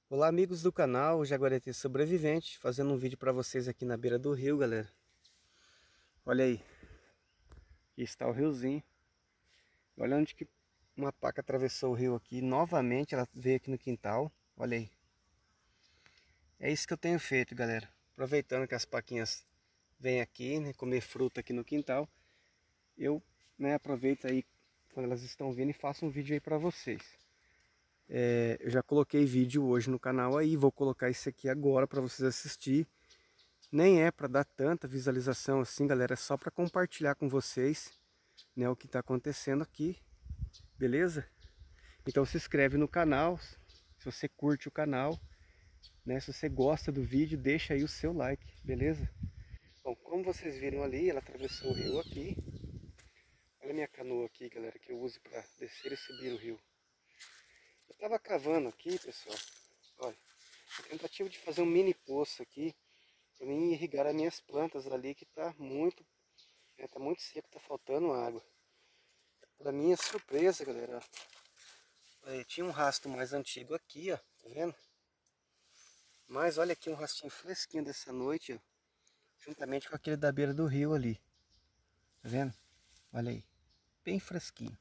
Olá amigos do canal Jaguarete Sobrevivente, fazendo um vídeo para vocês aqui na beira do rio, galera. Olha aí, aqui está o riozinho. Olha onde que uma paca atravessou o rio aqui, novamente ela veio aqui no quintal, olha aí. É isso que eu tenho feito, galera, aproveitando que as paquinhas vêm aqui, né, comer fruta aqui no quintal, eu aproveito aí quando elas estão vindo e faço um vídeo aí para vocês. Eu já coloquei vídeo hoje no canal aí, vou colocar esse aqui agora para vocês assistir. Nem é para dar tanta visualização assim, galera, é só para compartilhar com vocês, né, o que está acontecendo aqui, beleza? Então se inscreve no canal, se você curte o canal, né, se você gosta do vídeo, deixa aí o seu like, beleza? Bom, como vocês viram ali, ela atravessou o rio aqui. Olha a minha canoa aqui, galera, que eu uso para descer e subir o rio. Eu estava cavando aqui, pessoal, olha, a tentativa de fazer um mini poço aqui, para mim irrigar as minhas plantas ali, que tá muito seco, tá faltando água. Para minha surpresa, galera, tinha um rastro mais antigo aqui, ó, tá vendo? Mas olha aqui um rastinho fresquinho dessa noite, ó, juntamente com aquele da beira do rio ali, tá vendo? Olha aí, bem fresquinho.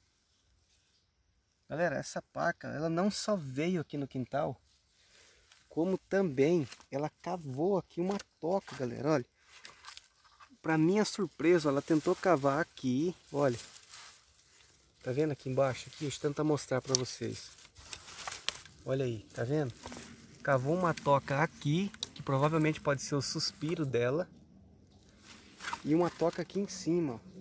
Galera, essa paca, ela não só veio aqui no quintal, como também ela cavou aqui uma toca, galera, olha. Para minha surpresa, ela tentou cavar aqui, olha. Tá vendo aqui embaixo? Aqui, deixa eu tentar mostrar para vocês. Olha aí, tá vendo? Cavou uma toca aqui, que provavelmente pode ser o suspiro dela. E uma toca aqui em cima, ó.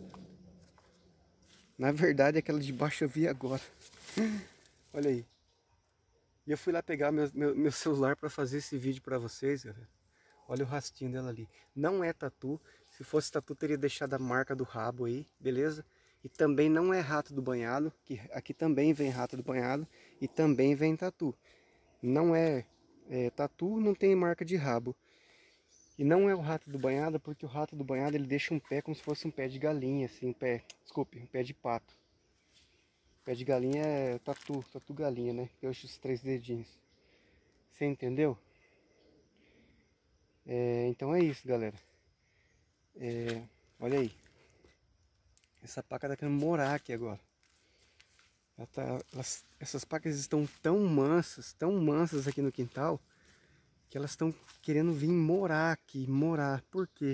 Na verdade, aquela de baixo eu vi agora. Olha aí. E eu fui lá pegar meu celular para fazer esse vídeo para vocês, galera. Olha o rastinho dela ali. Não é tatu. Se fosse tatu, teria deixado a marca do rabo aí, beleza? E também não é rato do banhado, que aqui também vem rato do banhado e também vem tatu. Não tatu, não tem marca de rabo. E não é o rato do banhado, porque o rato do banhado ele deixa um pé como se fosse um pé de galinha, assim, um pé de pato. Pé de galinha é tatu galinha, né? Eu acho os 3 dedinhos. Você entendeu? Então é isso, galera. Olha aí. Essa paca tá querendo morar aqui agora. Essas pacas estão tão mansas aqui no quintal, que elas estão querendo vir morar aqui, morar. Por quê?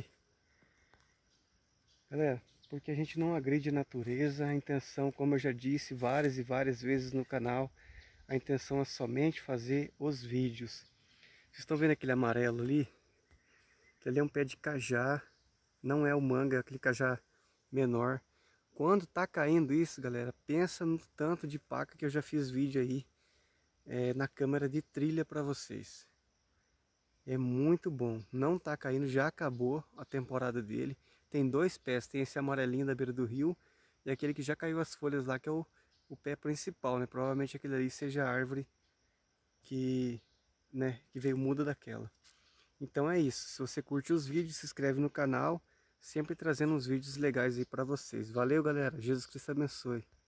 Galera, porque a gente não agride a natureza, a intenção, como eu já disse várias e várias vezes no canal, a intenção é somente fazer os vídeos. Vocês estão vendo aquele amarelo ali? Que ali é um pé de cajá, não é o manga, é aquele cajá menor. Quando tá caindo isso, galera, pensa no tanto de paca que eu já fiz vídeo aí na câmera de trilha para vocês. É muito bom, não tá caindo, já acabou a temporada dele. Tem 2 pés, tem esse amarelinho da beira do rio e aquele que já caiu as folhas lá, que é o pé principal, né? Provavelmente aquele ali seja a árvore que, que veio muda daquela. Então é isso, se você curte os vídeos, se inscreve no canal, sempre trazendo uns vídeos legais aí para vocês. Valeu, galera, Jesus Cristo abençoe.